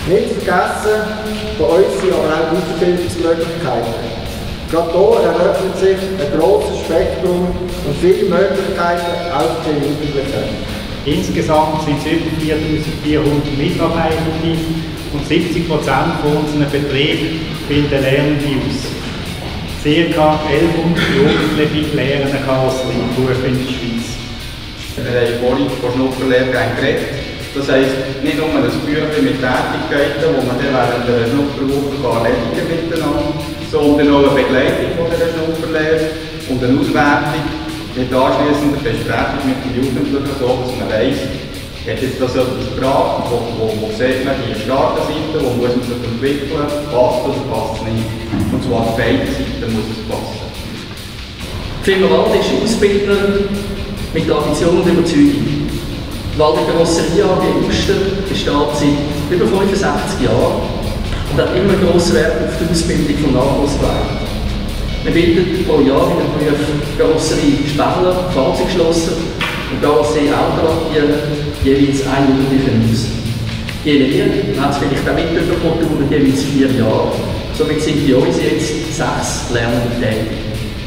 Nicht vergessen, bei uns sind aber auch Weiterbildungsmöglichkeiten. Gerade hier eröffnet sich ein grosses Spektrum und viele Möglichkeiten auch für die Jugendlichen. Insgesamt sind es über 4400 Mitarbeitende und 70% von unseren Betrieben bilden Lernende aus. Ca. 1100 Jugendliche lernen Karosserieberuf in der Schweiz. Wir haben vorhin von Schnupperlehrgängen geredet. Das heisst, nicht nur ein Büchlein mit Tätigkeiten, die man dann während der Schnupperwoche erledigen miteinander, sondern auch eine Begleitung von dieser Schnupperlehre und eine Auswertung mit anschliessender Besprechung mit den Jugendlichen, so dass man weiss, hat jetzt das etwas gebracht, wo sieht man die starke Seite, wo muss man sich entwickeln, passt oder passt nicht. Und zwar auf beiden Seiten muss es passen. Die Firma Walde ist Ausbilder mit Ambition und Überzeugung. Die Walde Karosserie AG Uster besteht seit über 65 Jahren und hat immer grossen Wert auf die Ausbildung von Nachwuchs gelegt. Wir bilden pro Jahr in den Berufen Karosserie Spengler, Fahrzeugschlosser und Karosserie Autolackieren jeweils ein Jugendlichen aus. Je Lehre hat es vielleicht auch mitbekommen, dauert jeweils 4 Jahre. Somit sind bei uns jetzt 6 Lernende tätig.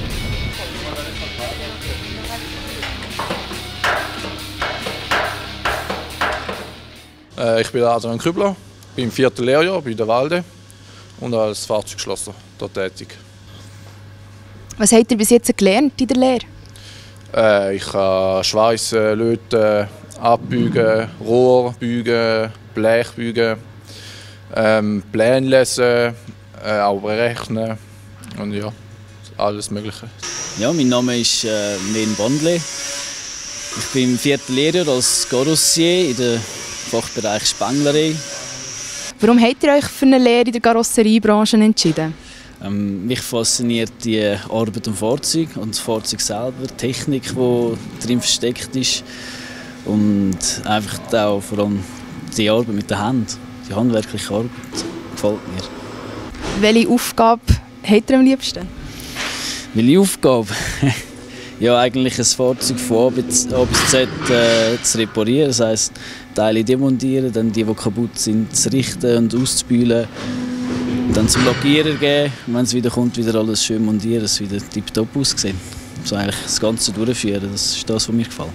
Ich bin Adrian Kübler, bin im 4. Lehrjahr bei der Walde und als Fahrzeugschlosser dort tätig. Was habt ihr bis jetzt gelernt in der Lehre? Ich kann schweissen, löten, abbügen, Rohr bügen, Blech bügen, Pläne lesen, auch berechnen und ja, alles Mögliche. Ja, mein Name ist Len Bondle. Ich bin im 4. Lehrjahr als Karossier in der Fachbereich Spenglerei. Warum habt ihr euch für eine Lehre in der Karosseriebranche entschieden? Mich fasziniert die Arbeit am Fahrzeug und das Fahrzeug selber, die Technik, die drin versteckt ist und einfach auch vor allem die Arbeit mit der Hand, die handwerkliche Arbeit, gefällt mir. Welche Aufgabe habt ihr am liebsten? Welche Aufgabe? Ja, eigentlich ein Fahrzeug von A bis Z zu reparieren, das heisst Teile demontieren, dann die kaputt sind, zu richten und auszubühlen, dann zum Lackierer geben und wenn es wieder kommt, wieder alles schön montieren, dass es wieder tiptop aussieht. So eigentlich das Ganze durchführen, das ist das, was mir gefällt.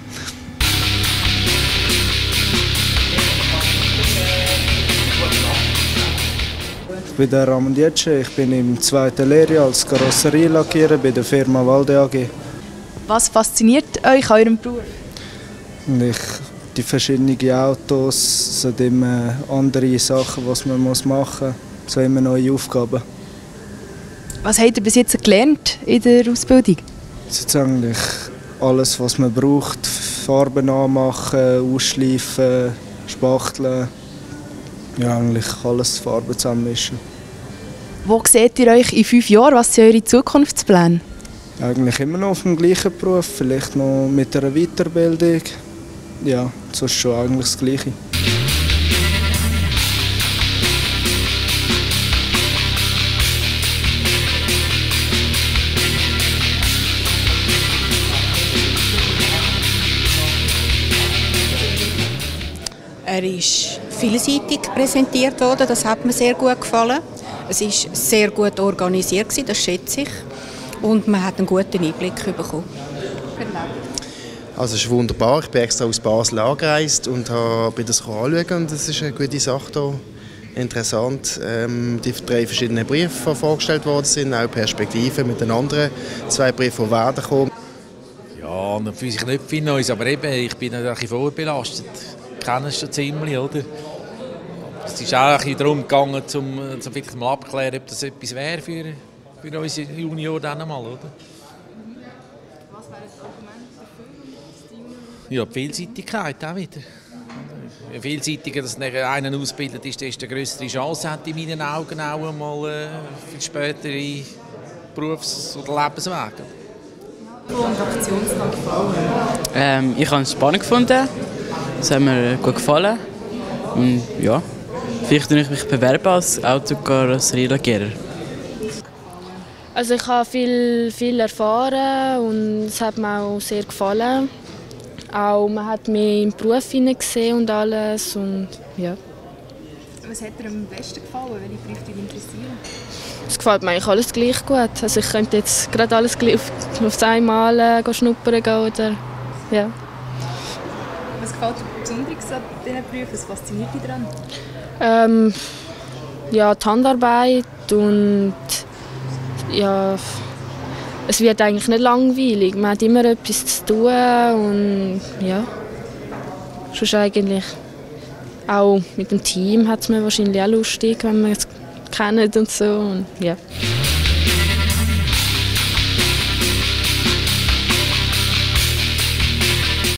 Ich bin der Ramon Dietsche, ich bin im 2. Lehrjahr als Karosserielackierer bei der Firma Walde AG. Was fasziniert euch an eurem Beruf? Die verschiedenen Autos, es sind immer andere Sachen, was man machen muss, so immer neue Aufgaben. Was habt ihr bis jetzt gelernt in der Ausbildung? Es ist eigentlich alles, was man braucht, Farben anmachen, ausschleifen, spachteln, ja eigentlich alles Farben zusammenmischen. Wo seht ihr euch in 5 Jahren? Was sind eure Zukunftspläne? Eigentlich immer noch auf dem gleichen Beruf, vielleicht noch mit einer Weiterbildung. Ja, sonst schon eigentlich das Gleiche. Er ist vielseitig präsentiert worden, das hat mir sehr gut gefallen. Es war sehr gut organisiert, das schätze ich. Und man hat einen guten Einblick bekommen. Also es ist wunderbar. Ich bin extra aus Basel angereist und habe das anschauen. Und das ist eine gute Sache hier. Interessant. Die 3 verschiedenen Briefe, die vorgestellt worden sind, auch Perspektiven mit den anderen 2 Briefen, die werden kommen. Ja, dann fühle ich nicht viel Neues, aber eben, ich bin natürlich vorbelastet. Ich kenne es schon ziemlich, oder? Es ist auch ein bisschen darum gegangen, um vielleicht mal abzuklären, ob das etwas wäre für unsere Junior dann mal, oder? Was wäre das Argument dafür? Ja, die Vielseitigkeit auch wieder. Je vielseitiger dass einer ausgebildet ist, desto größere Chance hat in meinen Augen auch einmal für spätere Berufs- oder Lebenswege. Ich habe es spannend gefunden. Es hat mir gut gefallen. Und ja, vielleicht bewerbe ich mich bewerben als Autokarosserielackierer. Also ich habe viel erfahren und es hat mir auch sehr gefallen. Auch man hat mich im Beruf gesehen und alles und ja. Was hat dir am besten gefallen? Welche Berufe dich interessieren? Es gefällt mir eigentlich alles gleich gut. Also ich könnte jetzt gerade alles gleich auf einmal schnuppern gehen oder ja. Was gefällt dir besonders an diesen Berufen? Was fasziniert dich daran? Ja, die Handarbeit und ja, es wird eigentlich nicht langweilig. Man hat immer etwas zu tun und ja, sonst eigentlich auch mit dem Team hat es mir wahrscheinlich auch lustig, wenn man es kennt und so und ja.